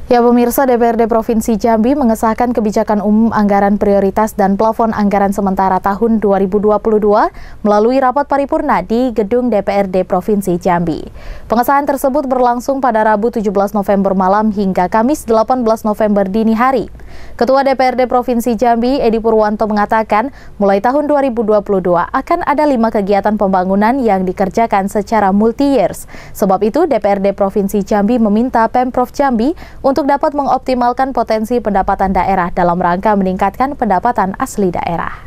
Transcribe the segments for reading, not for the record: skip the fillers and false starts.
Ya pemirsa, DPRD Provinsi Jambi mengesahkan kebijakan umum anggaran prioritas dan plafon anggaran sementara tahun 2022 melalui rapat paripurna di gedung DPRD Provinsi Jambi. Pengesahan tersebut berlangsung pada Rabu 17 November malam hingga Kamis 18 November dini hari. Ketua DPRD Provinsi Jambi, Edi Purwanto mengatakan, mulai tahun 2022 akan ada 5 kegiatan pembangunan yang dikerjakan secara multi-years. Sebab itu, DPRD Provinsi Jambi meminta Pemprov Jambi untuk dapat mengoptimalkan potensi pendapatan daerah dalam rangka meningkatkan pendapatan asli daerah.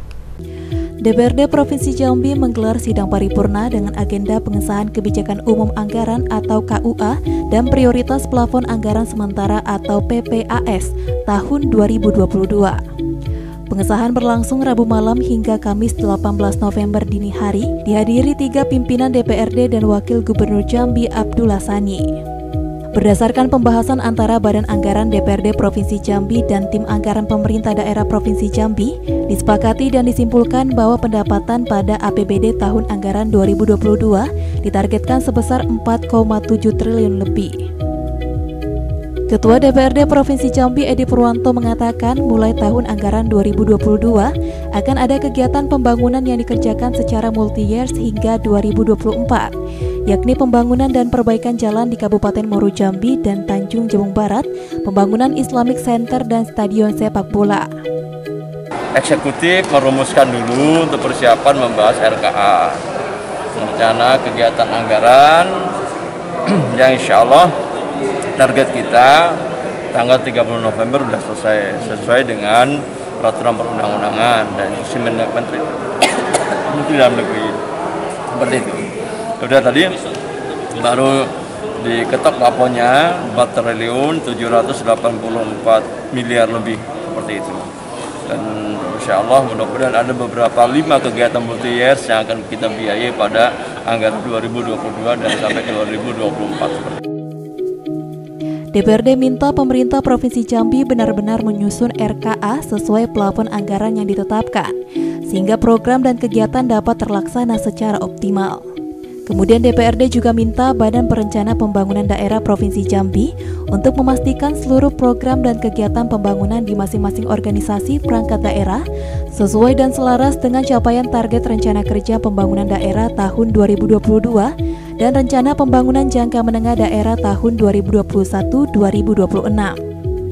DPRD Provinsi Jambi menggelar sidang paripurna dengan agenda pengesahan kebijakan umum anggaran atau KUA dan prioritas plafon anggaran sementara atau PPAS tahun 2022. Pengesahan berlangsung Rabu malam hingga Kamis 18 November dini hari, dihadiri 3 pimpinan DPRD dan Wakil Gubernur Jambi Abdullah Sani. Berdasarkan pembahasan antara Badan Anggaran DPRD Provinsi Jambi dan Tim Anggaran Pemerintah Daerah Provinsi Jambi, disepakati dan disimpulkan bahwa pendapatan pada APBD tahun anggaran 2022 ditargetkan sebesar 4,7 triliun lebih. Ketua DPRD Provinsi Jambi Edi Purwanto mengatakan mulai tahun anggaran 2022 akan ada kegiatan pembangunan yang dikerjakan secara multi-years hingga 2024, yakni pembangunan dan perbaikan jalan di Kabupaten Muaro Jambi dan Tanjung Jabung Barat, pembangunan Islamic Center dan stadion sepak bola. Eksekutif merumuskan dulu untuk persiapan membahas RKA, rencana kegiatan anggaran yang insya Allah target kita tanggal 30 November sudah selesai sesuai dengan peraturan perundang-undangan dan instruksi Menteri Dalam Negeri seperti itu. Sudah tadi baru diketok plafonnya 4 triliun 784 miliar lebih seperti itu. Dan insya Allah mudah-mudahan ada beberapa 5 kegiatan multi-years yang akan kita biayai pada anggaran 2022 dan sampai 2024 seperti itu. DPRD minta pemerintah Provinsi Jambi benar-benar menyusun RKA sesuai plafon anggaran yang ditetapkan, sehingga program dan kegiatan dapat terlaksana secara optimal. Kemudian DPRD juga minta Badan Perencana Pembangunan Daerah Provinsi Jambi untuk memastikan seluruh program dan kegiatan pembangunan di masing-masing organisasi perangkat daerah sesuai dan selaras dengan capaian target rencana kerja pembangunan daerah tahun 2022 dan rencana pembangunan jangka menengah daerah tahun 2021-2026.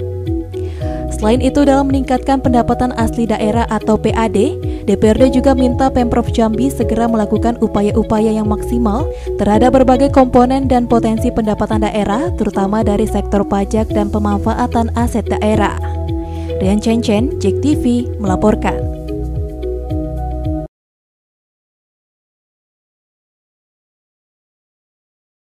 Selain itu, dalam meningkatkan pendapatan asli daerah atau PAD, DPRD juga minta Pemprov Jambi segera melakukan upaya-upaya yang maksimal terhadap berbagai komponen dan potensi pendapatan daerah, terutama dari sektor pajak dan pemanfaatan aset daerah. Rian Chen, JEK TV melaporkan.